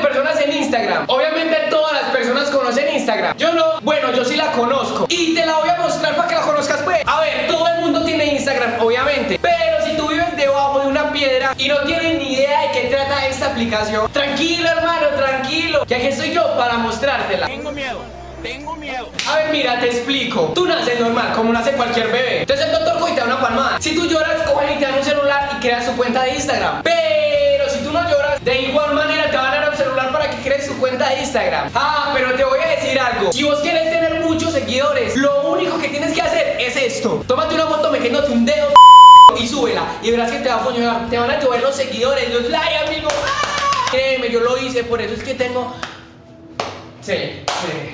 personas en Instagram. Obviamente todas las personas conocen Instagram. Yo no, bueno, yo sí la conozco. Y te la voy a mostrar para que la conozcas, pues. A ver, todo el mundo tiene Instagram, obviamente. Pero si tú vives debajo de una piedra y no tienes ni idea de qué trata esta aplicación, tranquilo, hermano, tranquilo, que aquí estoy yo para mostrártela. Tengo miedo. Tengo miedo. A ver, mira, te explico. Tú naces normal, como nace cualquier bebé. Entonces el doctor coge y te da una palmada. Si tú lloras, cogen y te dan un celular y creas tu cuenta de Instagram. Pero si tú no lloras, de igual manera te van a dar un celular para que crees tu cuenta de Instagram. Ah, pero te voy a decir algo. Si vos quieres tener muchos seguidores, lo único que tienes que hacer es esto. Tómate una foto metiéndote un dedo y súbela. Y verás que te va a funcionar. Te van a llover los seguidores, los likes, amigo. ¡Ah! Créeme, yo lo hice, por eso es que tengo... Sí.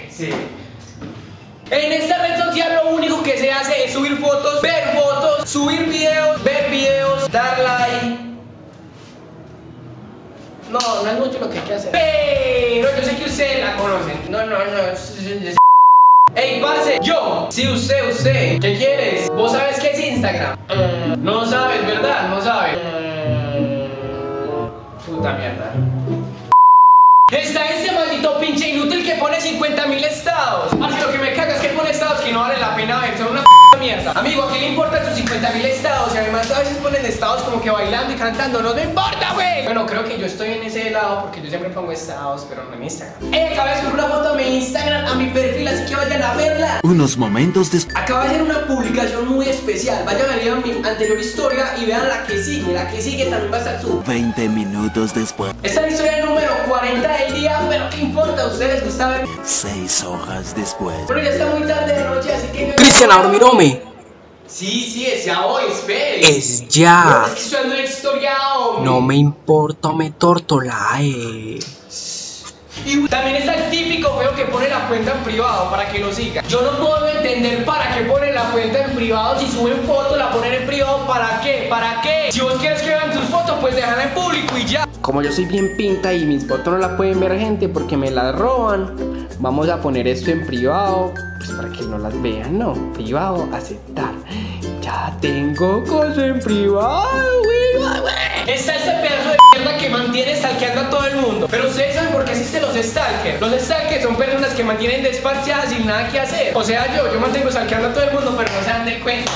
En esta red social lo único que se hace es subir fotos, ver fotos, subir videos, ver videos, dar like. No es mucho lo que hay que hacer. Pero yo sé que ustedes la conocen. No. Ey, parce, si usted, ¿qué quieres? ¿Vos sabes qué es Instagram? No sabes, ¿verdad? No sabes. Puta mierda. Está ese maldito pinche inútil que pone 50.000 estados. Así lo que me caga es que pone estados que no valen la pena ver, son una mierda. Amigo, ¿a qué le importan sus 50.000 estados? Y además a veces ponen estados como que bailando y cantando. No me importa, güey. Bueno, creo que yo estoy en ese lado porque yo siempre pongo estados, pero no en Instagram. Acabé de subir una foto a mi Instagram, a mi perfil, así que vayan a verla. Unos momentos después. Acabo de hacer una publicación muy especial. Vayan a ver mi anterior historia y vean la que sigue. La que sigue también va a estar su 20 minutos después. Esta es la historia número 40 del día, pero ¿qué importa? ¿A ustedes gusta ver? 6 horas después. Bueno, ya está muy tarde de noche, así que... Cristian, a dormir, hombre. Sí, es ya hoy, espere. Es ya. No, es que estoy dando una historia, hombre. No me importa, me tortolae. Y también está el típico feo que pone la cuenta en privado para que lo siga. Yo no puedo entender para qué ponen la cuenta en privado. Si suben fotos, la ponen en privado, ¿para qué? ¿Para qué? Si vos quieres que vean tus fotos, pues déjala en público y ya. Como yo soy bien pinta y mis fotos no la pueden ver gente porque me las roban, vamos a poner esto en privado, pues para que no las vean, ¿no? Privado, aceptar. Ya tengo cosas en privado, güey. Está este pedazo de mierda que mantiene stalkeando a todo el mundo. Pero ustedes saben por qué existen los stalkers. Los stalkers son personas que mantienen desparchadas sin nada que hacer. O sea, yo mantengo stalkeando a todo el mundo, pero no se dan de cuenta.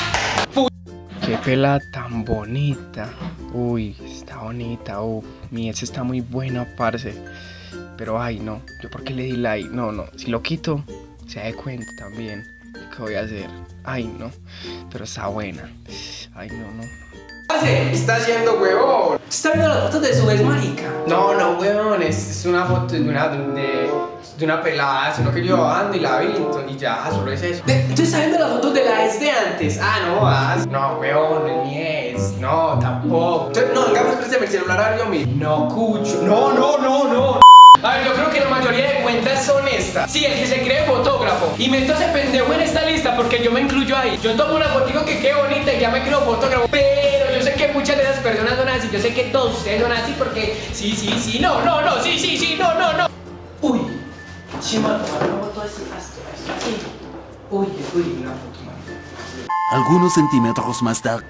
Qué pela tan bonita. Uy, está bonita. Uf, mi ex está muy buena, parce. Pero ay, no. ¿Yo por qué le di like? No. Si lo quito, se da cuenta también. ¿Qué voy a hacer? Ay, no. Pero está buena. Ay, no. ¿Qué está haciendo, huevón? ¿Está viendo las fotos de su ex, marica? No, huevón. Es una foto de una pelada. Sino que yo ando y la vi. Y ya, solo es eso. ¿Tú estás viendo las fotos de la ex de antes? Ah, no vas. No, huevón, no es mi ex. No, tampoco. No, venga, pues préstame el celular a yo mismo. No, cucho. No. A ver, yo creo que la mayoría de cuentas son estas. Sí, el que se cree fotógrafo. Y meto ese pendejo en esta lista porque yo me incluyo ahí. Yo tomo una fotico que quede bonita y ya me creo fotógrafo. Pero yo sé que muchas de esas personas son así. Yo sé que todos ustedes son así porque sí, no. Uy, chima, tomar una foto así. Uy, una foto, man. Algunos centímetros más tarde.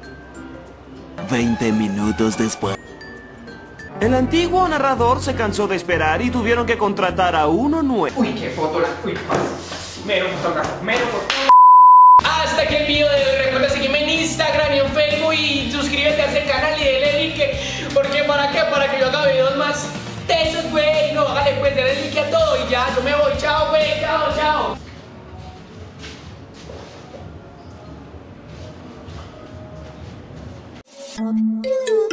20 minutos después. El antiguo narrador se cansó de esperar y tuvieron que contratar a uno nuevo. Uy, qué foto la... Uy, mero fotógrafo. Hasta que el video de hoy. Recuerda seguirme en Instagram y en Facebook y suscríbete a este canal y dale like. Porque ¿para qué? Para que yo haga videos más tesos, güey. No, hágale pues, dale like a todo y ya, yo me voy. Chao, güey, chao.